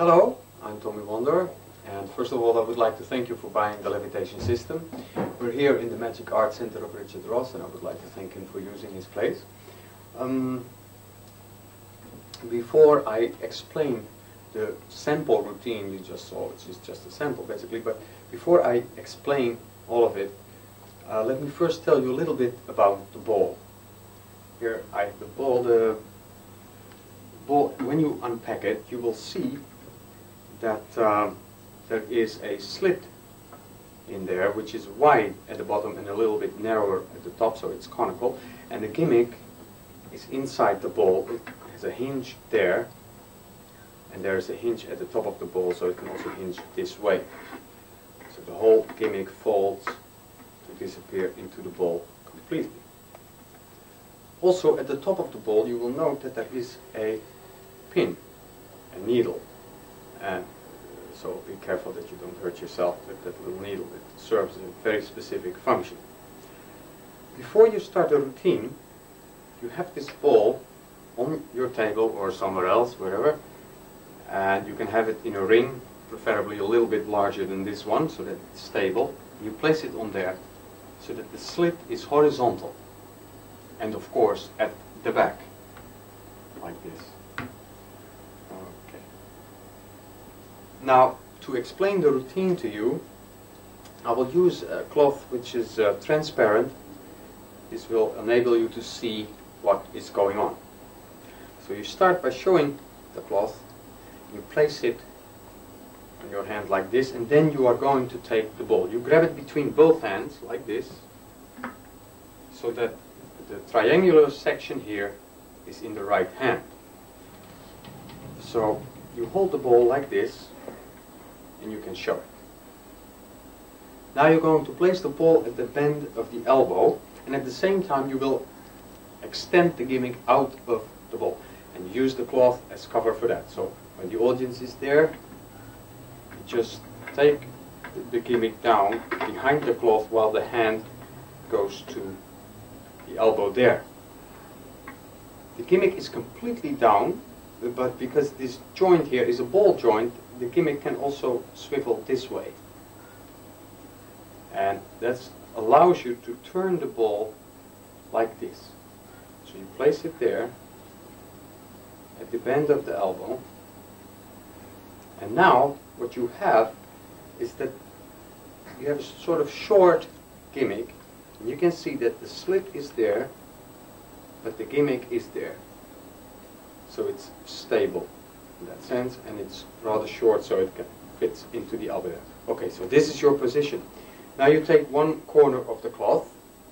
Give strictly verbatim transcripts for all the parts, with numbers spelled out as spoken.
Hello, I'm Tommy Wonder, and first of all I would like to thank you for buying the levitation system. We're here in the Magic Art Center of Richard Ross, and I would like to thank him for using his place. Um, before I explain the sample routine you just saw, which is just a sample basically, but before I explain all of it, uh, let me first tell you a little bit about the ball. Here I have the ball. The ball, when you unpack it, you will see that um, there is a slit in there which is wide at the bottom and a little bit narrower at the top, so it's conical, and the gimmick is inside the ball. It has a hinge there, and there is a hinge at the top of the ball, so it can also hinge this way. So the whole gimmick folds to disappear into the ball completely. Also at the top of the ball you will note that there is a pin, a needle. And so be careful that you don't hurt yourself with that little needle. It serves a very specific function. Before you start the routine, you have this ball on your table or somewhere else, wherever, and you can have it in a ring, preferably a little bit larger than this one, so that it's stable. You place it on there so that the slit is horizontal, and of course at the back, like this. Now, to explain the routine to you, I will use a cloth which is uh, transparent. This will enable you to see what is going on. So you start by showing the cloth, you place it on your hand like this, and then you are going to take the ball. You grab it between both hands, like this, so that the triangular section here is in the right hand. So you hold the ball like this, and you can show it. Now you're going to place the ball at the bend of the elbow, and at the same time you will extend the gimmick out of the ball and use the cloth as cover for that. So when the audience is there, you just take the gimmick down behind the cloth while the hand goes to the elbow there. The gimmick is completely down, but because this joint here is a ball joint, the gimmick can also swivel this way, and that allows you to turn the ball like this. So you place it there at the bend of the elbow, and now what you have is that you have a sort of short gimmick, and you can see that the slit is there but the gimmick is there, so it's stable in that sense, and it's rather short, so it can fit into the elbow. Okay, so this is your position. Now you take one corner of the cloth,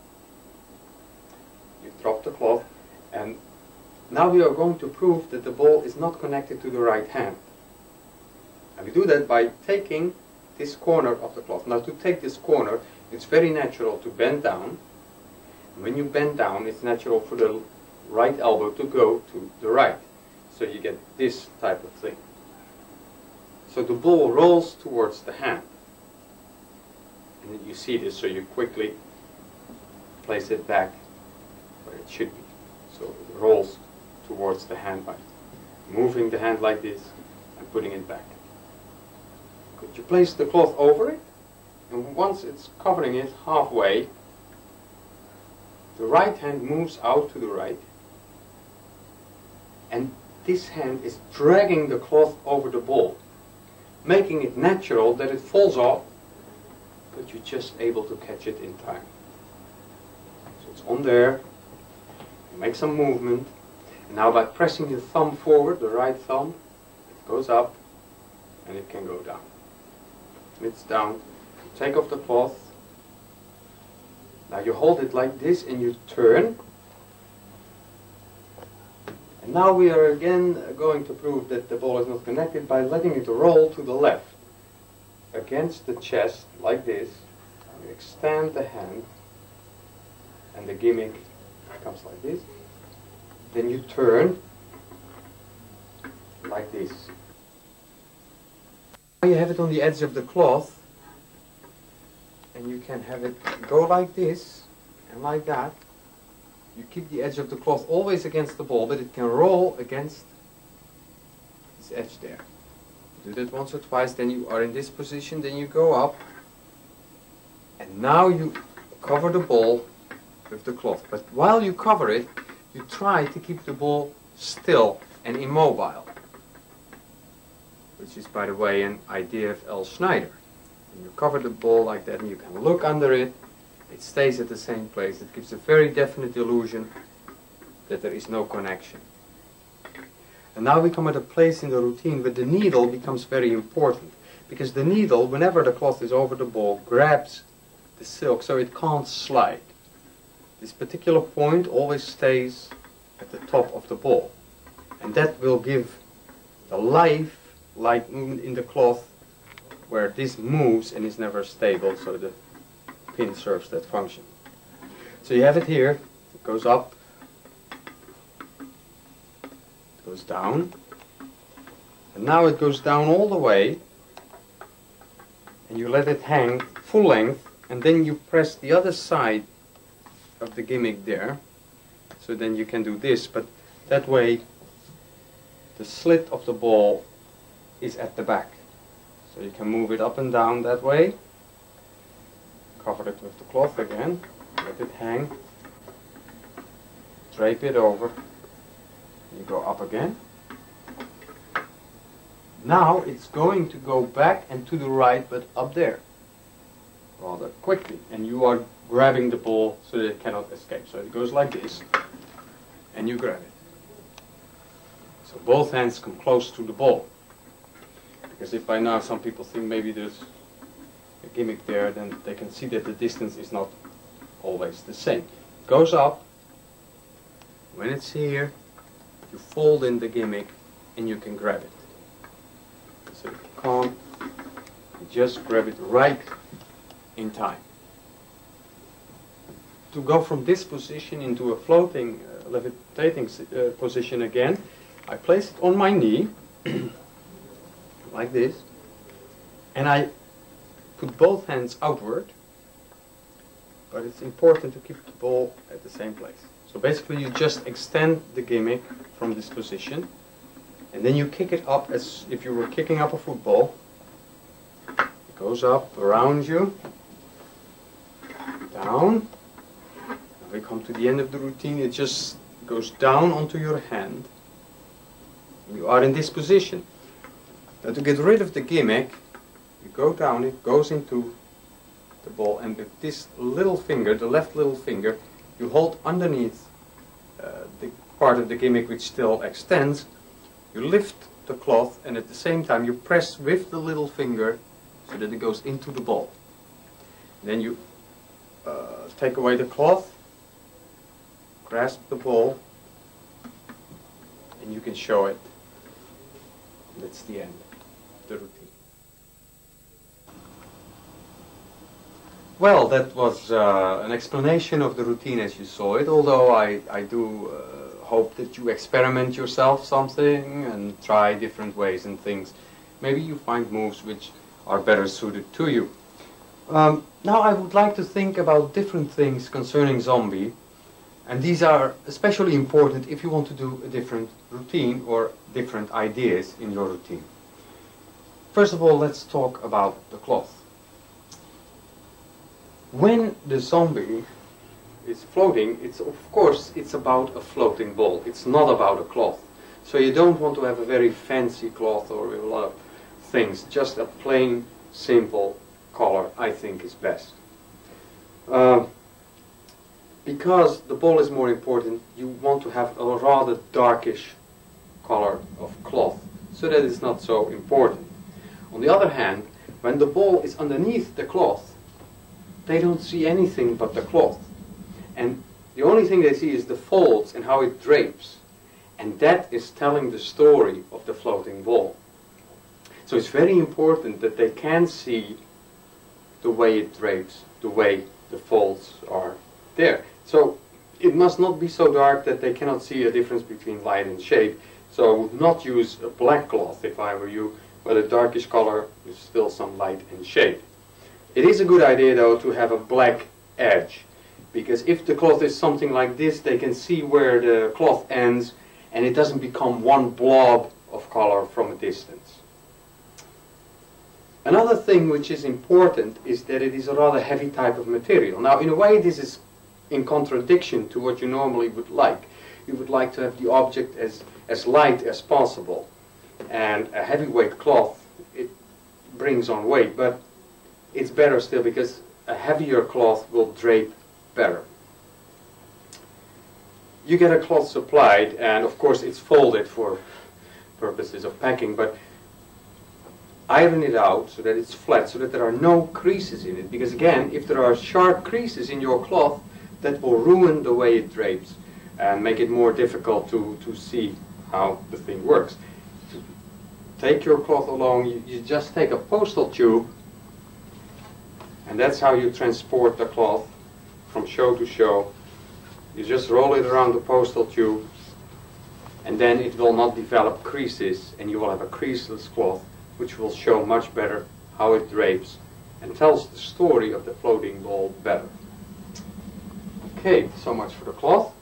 you drop the cloth, and now we are going to prove that the ball is not connected to the right hand. And we do that by taking this corner of the cloth. Now to take this corner, it's very natural to bend down. And when you bend down, it's natural for the right elbow to go to the right. So you get this type of thing. So the ball rolls towards the hand. And you see this, so you quickly place it back where it should be. So it rolls towards the hand by moving the hand like this and putting it back. Good. You place the cloth over it, and once it's covering it halfway, the right hand moves out to the right, and this hand is dragging the cloth over the ball, making it natural that it falls off, but you're just able to catch it in time. So it's on there, you make some movement, and now by pressing the thumb forward, the right thumb, it goes up, and it can go down. And it's down. You take off the cloth, now you hold it like this, and you turn. And now we are again going to prove that the ball is not connected by letting it roll to the left against the chest like this. You extend the hand, and the gimmick comes like this. Then you turn like this. Now you have it on the edge of the cloth, and you can have it go like this and like that. You keep the edge of the cloth always against the ball, but it can roll against this edge there. Do that once or twice, then you are in this position, then you go up, and now you cover the ball with the cloth. But while you cover it, you try to keep the ball still and immobile, which is, by the way, an idea of L. Schneider. When you cover the ball like that and you can look under it, it stays at the same place. It gives a very definite illusion that there is no connection. And now we come at a place in the routine where the needle becomes very important, because the needle, whenever the cloth is over the ball, grabs the silk so it can't slide. This particular point always stays at the top of the ball, and that will give the life like in the cloth where this moves and is never stable, so the pin serves that function. So you have it here, it goes up, it goes down, and now it goes down all the way, and you let it hang full length, and then you press the other side of the gimmick there, so then you can do this, but that way the slit of the ball is at the back. So you can move it up and down that way, cover it with the cloth again, let it hang, drape it over, you go up again. Now it's going to go back and to the right, but up there rather quickly, and you are grabbing the ball so that it cannot escape. So it goes like this, and you grab it. So both hands come close to the ball. Because if by now some people think maybe there's a gimmick there, then they can see that the distance is not always the same. It goes up. When it's here, you fold in the gimmick and you can grab it. So if you can't, you just grab it right in time. To go from this position into a floating, uh, levitating uh, position again, I place it on my knee, like this, and I put both hands outward, but it's important to keep the ball at the same place. So basically you just extend the gimmick from this position, and then you kick it up as if you were kicking up a football. It goes up around you, down. Now we come to the end of the routine, it just goes down onto your hand. You are in this position. Now to get rid of the gimmick, you go down, it goes into the ball, and with this little finger, the left little finger, you hold underneath uh, the part of the gimmick which still extends. You lift the cloth, and at the same time you press with the little finger so that it goes into the ball. Then you uh, take away the cloth, grasp the ball, and you can show it. That's the end of the routine. Well, that was uh, an explanation of the routine as you saw it, although I, I do uh, hope that you experiment yourself something and try different ways and things. Maybe you find moves which are better suited to you. Um, now I would like to think about different things concerning zombie, and these are especially important if you want to do a different routine or different ideas in your routine. First of all, let's talk about the cloth. When the zombie is floating, it's of course it's about a floating ball. It's not about a cloth. So you don't want to have a very fancy cloth or a lot of things. Just a plain, simple color, I think, is best. Uh, because the ball is more important, you want to have a rather darkish color of cloth, so that it's not so important. On the other hand, when the ball is underneath the cloth, they don't see anything but the cloth. And the only thing they see is the folds and how it drapes. And that is telling the story of the floating ball. So it's very important that they can see the way it drapes, the way the folds are there. So it must not be so dark that they cannot see a difference between light and shade. So I would not use a black cloth if I were you, but a darkish color with still some light and shade. It is a good idea though to have a black edge, because if the cloth is something like this, they can see where the cloth ends and it doesn't become one blob of color from a distance. Another thing which is important is that it is a rather heavy type of material. Now, in a way, this is in contradiction to what you normally would like. You would like to have the object as, as light as possible. And a heavyweight cloth, it brings on weight, but it's better still because a heavier cloth will drape better. You get a cloth supplied, and of course it's folded for purposes of packing, but iron it out so that it's flat, so that there are no creases in it. Because again, if there are sharp creases in your cloth, that will ruin the way it drapes and make it more difficult to, to see how the thing works. To take your cloth along, you, you just take a postal tube, and that's how you transport the cloth from show to show. You just roll it around the postal tube, and then it will not develop creases, and you will have a creaseless cloth, which will show much better how it drapes and tells the story of the floating ball better. Okay, so much for the cloth.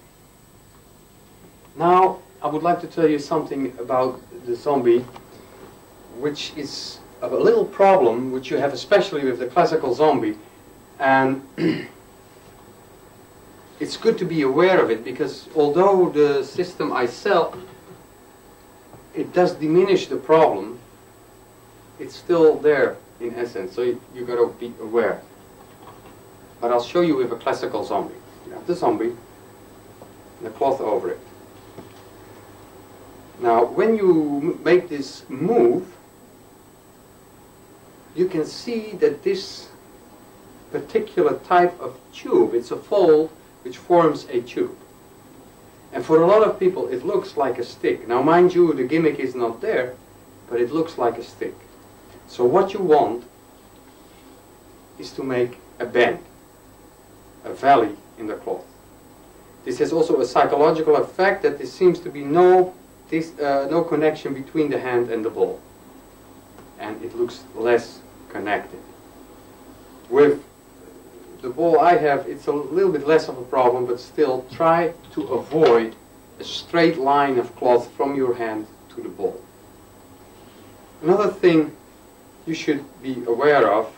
Now, I would like to tell you something about the zombie, which is a little problem which you have especially with the classical zombie, and it's good to be aware of it, because although the system I sell, it does diminish the problem, it's still there in essence, so you, you got to be aware. But I'll show you with a classical zombie. You have the zombie and the cloth over it. Now, when you make this move, you can see that this particular type of tube, it's a fold which forms a tube. And for a lot of people, it looks like a stick. Now, mind you, the gimmick is not there, but it looks like a stick. So what you want is to make a bend, a valley in the cloth. This has also a psychological effect that there seems to be no, this, uh, no connection between the hand and the ball. And it looks less connected. With the ball I have, it's a little bit less of a problem, but still try to avoid a straight line of cloth from your hand to the ball. Another thing you should be aware of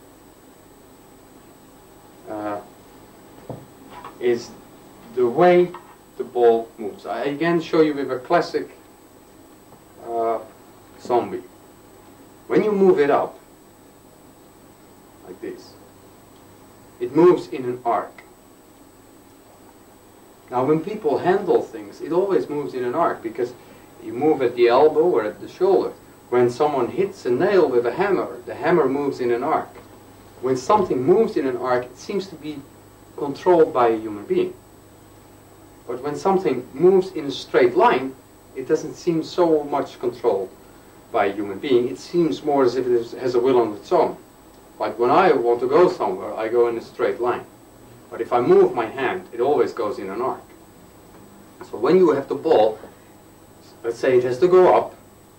uh, is the way the ball moves. I again show you with a classic uh, zombie. When you move it up, like this, it moves in an arc. Now when people handle things, it always moves in an arc, because you move at the elbow or at the shoulder. When someone hits a nail with a hammer, the hammer moves in an arc. When something moves in an arc, it seems to be controlled by a human being. But when something moves in a straight line, it doesn't seem so much controlled by a human being. It seems more as if it has a will on its own. Like when I want to go somewhere, I go in a straight line. But if I move my hand, it always goes in an arc. So when you have the ball, let's say it has to go up,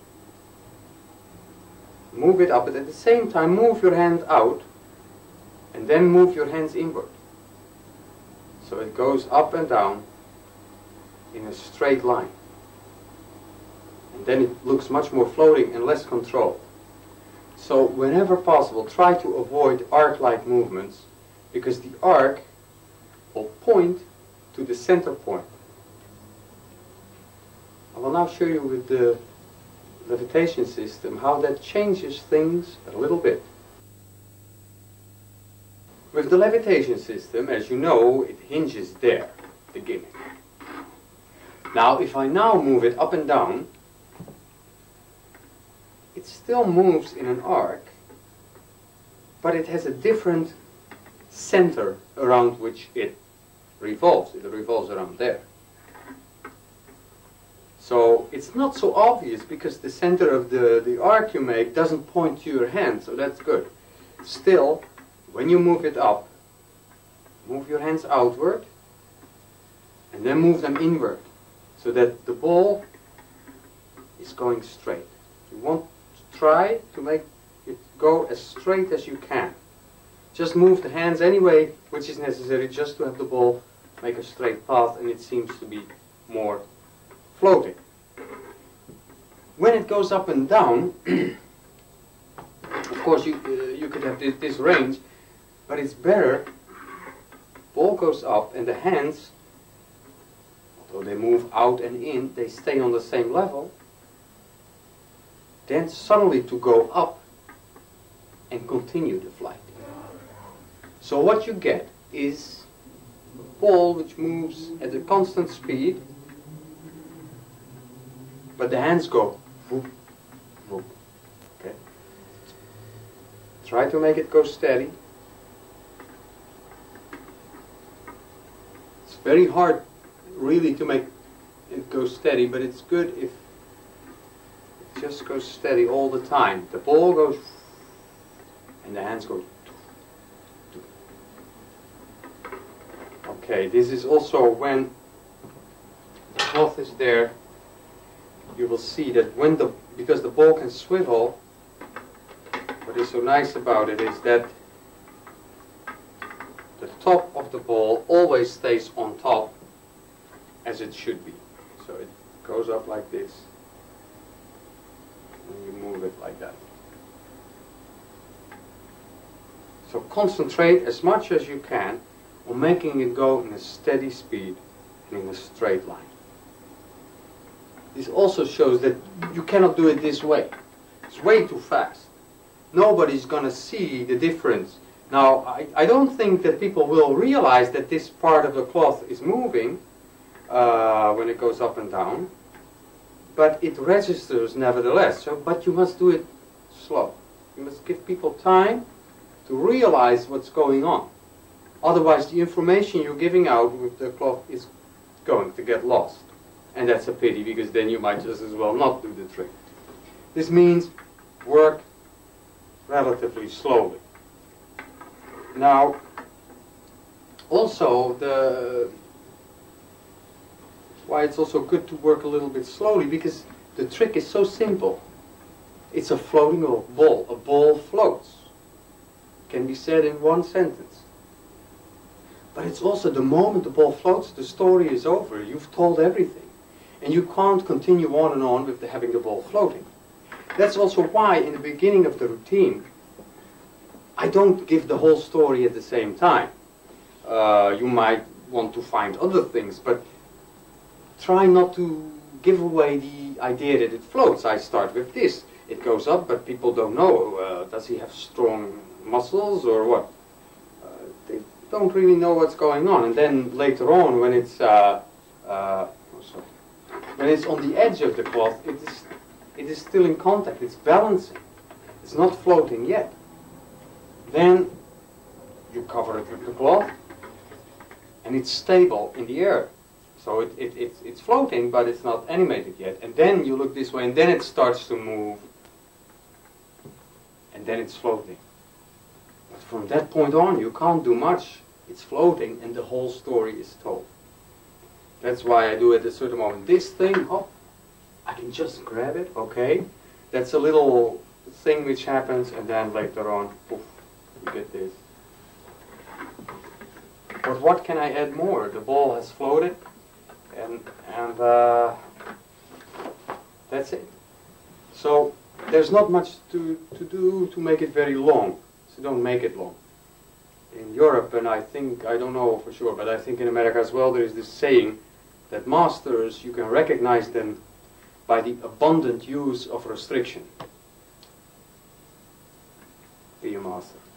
move it up, but at the same time move your hand out, and then move your hands inward. So it goes up and down in a straight line. And then it looks much more floating and less controlled. So whenever possible, try to avoid arc-like movements, because the arc will point to the center point. I will now show you with the levitation system how that changes things a little bit. With the levitation system, as you know, it hinges there, the gimmick. Now if I now move it up and down, it still moves in an arc, but it has a different center around which it revolves. It revolves around there. So it's not so obvious, because the center of the, the arc you make doesn't point to your hand, so that's good. Still, when you move it up, move your hands outward, and then move them inward, so that the ball is going straight. You want to try to make it go as straight as you can. Just move the hands anyway, which is necessary, just to have the ball make a straight path, and it seems to be more floating. When it goes up and down, of course, you, uh, you could have this, this range, but it's better, ball goes up and the hands, although they move out and in, they stay on the same level, then suddenly to go up and continue the flight. So what you get is a ball which moves at a constant speed, but the hands go whoop, whoop. Okay. Try to make it go steady. It's very hard really to make it go steady, but it's good if it just goes steady all the time. The ball goes and the hands go. Okay, this is also when the cloth is there, you will see that when the, because the ball can swivel, what is so nice about it is that the top of the ball always stays on top as it should be. So it goes up like this, and you move it like that. So concentrate as much as you can on making it go in a steady speed and in a straight line. This also shows that you cannot do it this way. It's way too fast. Nobody's going to see the difference. Now, I, I don't think that people will realize that this part of the cloth is moving uh, when it goes up and down, but it registers nevertheless. So, but you must do it slow. You must give people time to realize what's going on. Otherwise, the information you're giving out with the cloth is going to get lost. And that's a pity, because then you might just as well not do the trick. This means work relatively slowly. Now, also, the why it's also good to work a little bit slowly, because the trick is so simple. It's a floating ball. A ball floats. Can be said in one sentence. But it's also the moment the ball floats, the story is over. You've told everything. And you can't continue on and on with the, having the ball floating. That's also why in the beginning of the routine, I don't give the whole story at the same time. Uh, you might want to find other things, but try not to give away the idea that it floats. I start with this. It goes up, but people don't know. Uh, does he have strong muscles or what? Uh, they don't really know what's going on. And then later on, when it's uh, uh, oh, sorry. when it's on the edge of the cloth, it is it is still in contact. It's balancing. It's not floating yet. Then you cover it with the cloth, and it's stable in the air. So it, it, it's, it's floating, but it's not animated yet. And then you look this way, and then it starts to move, and then it's floating. But from that point on, you can't do much. It's floating, and the whole story is told. That's why I do at a certain moment. This thing, oh, I can just grab it, okay? That's a little thing which happens, and then later on, poof, you get this. But what can I add more? The ball has floated, and, and uh, that's it. So there's not much to, to do to make it very long, so don't make it long. In Europe, and I think, I don't know for sure, but I think in America as well, there is this saying that masters, you can recognize them by the abundant use of restriction. Be a master.